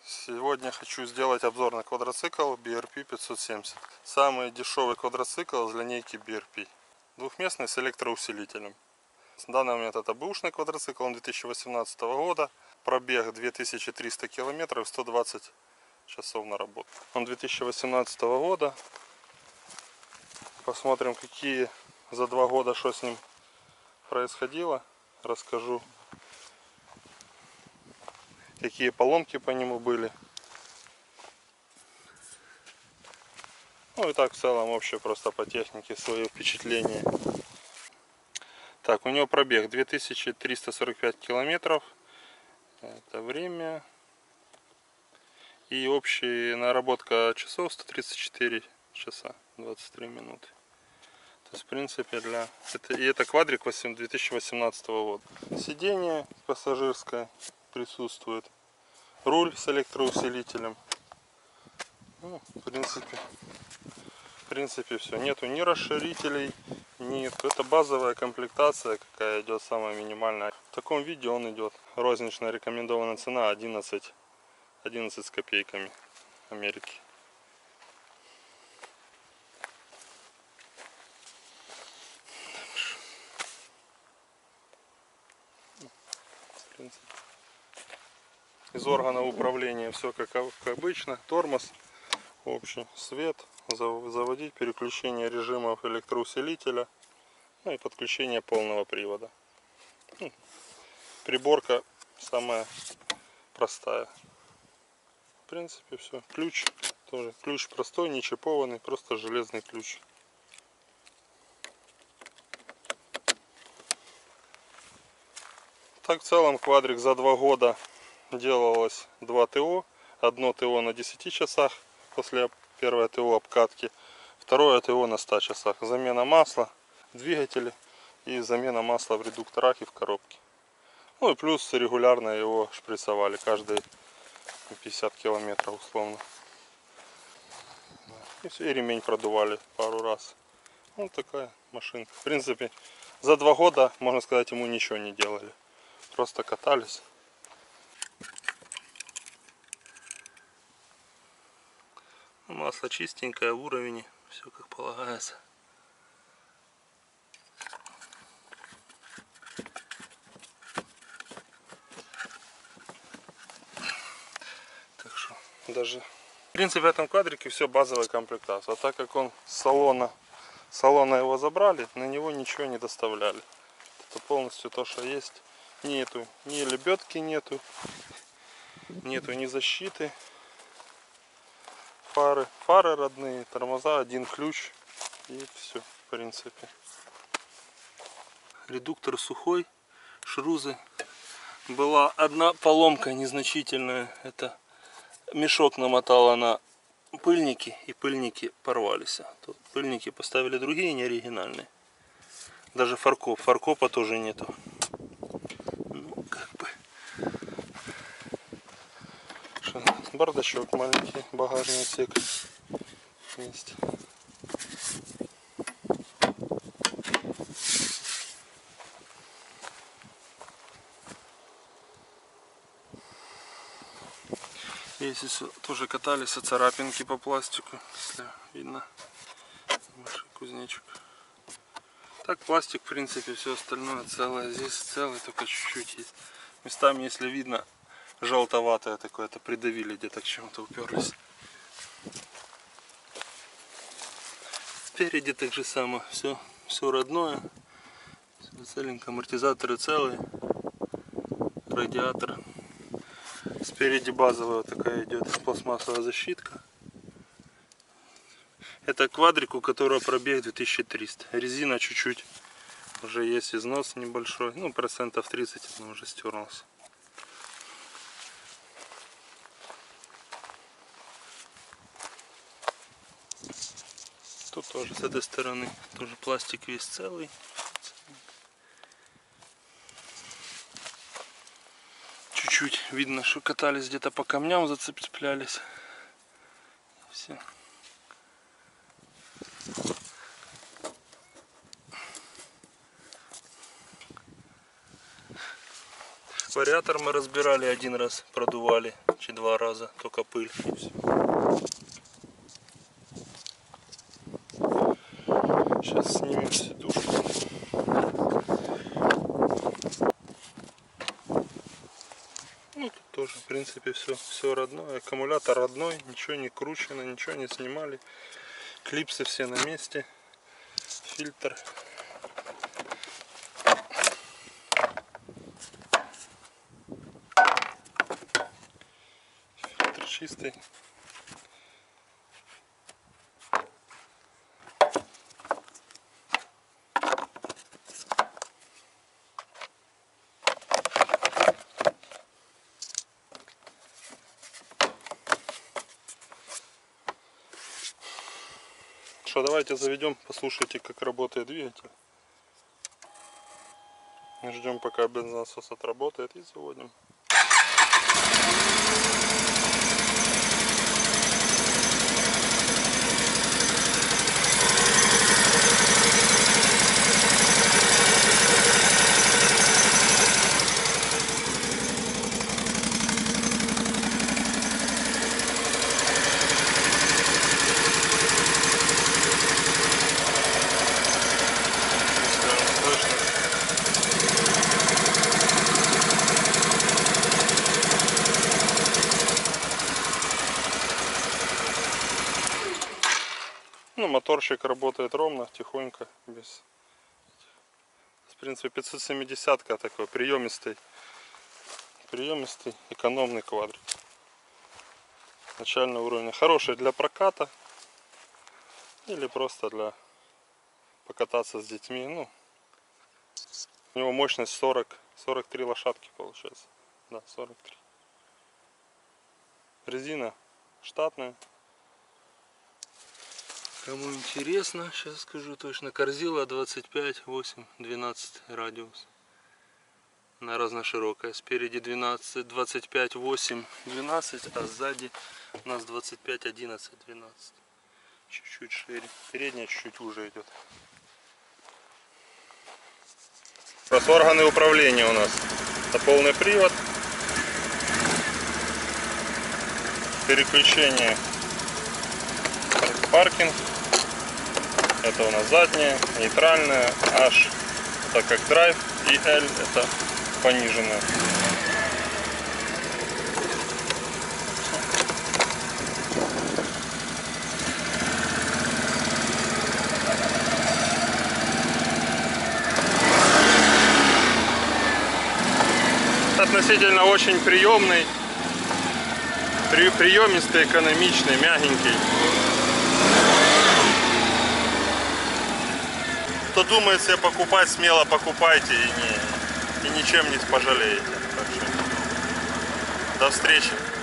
Сегодня хочу сделать обзор на квадроцикл BRP 570. Самый дешевый квадроцикл из линейки BRP. Двухместный с электроусилителем. На данный момент это бэушный квадроцикл, он 2018 года. Пробег 2300 километров, 120 часов на работу. Он 2018 года. Посмотрим, какие за 2 года, что с ним происходило. Расскажу, какие поломки по нему были. Ну и так в целом вообще просто по технике свои впечатления. Так, у него пробег 2345 километров. Это время. И общая наработка часов 134 часа 23 минуты. То есть в принципе это квадрик 2018 года. Сиденье пассажирское присутствует. Руль с электроусилителем. Ну, в принципе все. Нету ни расширителей, нет. Это базовая комплектация, какая идет, самая минимальная. В таком виде он идет. Розничная рекомендованная цена 11 с копейками Америки. Из органов управления все как обычно. Тормоз, общий свет, заводить, переключение режимов электроусилителя, ну и подключение полного привода. Приборка самая простая. В принципе все. Ключ тоже. Ключ простой, не чипованный, просто железный ключ. Так в целом квадрик за 2 года делалось 2 ТО. Одно ТО на 10 часах после первое ТО обкатки. Второе ТО на 100 часах. Замена масла в двигателе и замена масла в редукторах и в коробке. Ну и плюс регулярно его шприцевали каждые 50 километров условно. И ремень продували пару раз. Вот такая машинка. В принципе, за 2 года, можно сказать, ему ничего не делали. Просто катались. Масло чистенькое, в уровне, все как полагается. Так что даже в принципе в этом квадрике все базовая комплектация. А так как он с салона его забрали, на него ничего не доставляли. Это полностью то, что есть. Нету ни лебедки, нету ни защиты. Фары родные, тормоза, один ключ и все в принципе. Редуктор сухой, шрузы. Была одна поломка незначительная, это мешок намотала на пыльники, и пыльники порвались. Тут пыльники поставили другие, не оригинальные. Даже фаркопа тоже нету. Ну, как бы. Бардачок маленький, багажный отсек есть. Здесь тоже катались, царапинки по пластику, если видно. Большой кузнечик. Так пластик, в принципе, все остальное целое. Здесь целый, только чуть-чуть есть. Местами, если видно, желтоватое такое, это придавили, где-то к чему-то уперлись. Спереди так же само, все родное. Все целенько, амортизаторы целые. Радиатор. Спереди базовая вот такая идет пластмассовая защитка. Это квадрик, у которого пробег 2300. Резина чуть-чуть уже есть, износ небольшой. Ну, процентов 30 она уже стерлась. Тут тоже с этой стороны тоже пластик весь целый. Чуть-чуть видно, что катались где-то по камням, зацеплялись. Все. Вариатор мы разбирали один раз, продували, чи 2 раза, только пыль и все. Сейчас снимем сидушку. Ну тут тоже в принципе все родное, аккумулятор родной, ничего не кручено, ничего не снимали, клипсы все на месте, фильтр. Фильтр чистый. Что, давайте заведем, послушайте, как работает двигатель. Ждем, пока бензонасос отработает, и заводим. Ну, моторчик работает ровно, тихонько, без. В принципе, 570-ка такой приемистый экономный квадрик. Начального уровня. Хороший для проката или просто для покататься с детьми. Ну, у него мощность 43 лошадки получается. Да, 43. Резина штатная. Кому интересно, сейчас скажу точно. Корзила 25, 8, 12 радиус. Она разноширокая. Спереди 12, 25, 8, 12, а сзади у нас 25, 11, 12. Чуть-чуть шире. Передняя чуть-чуть уже идет. Просто органы управления у нас. Это полный привод. Переключение. Паркинг. Это у нас задняя, нейтральная, H это как драйв, и L это пониженная. Относительно очень приемный, приемистый, экономичный, мягенький. Кто думает себе покупать, смело покупайте и ничем не пожалеете. Так что до встречи.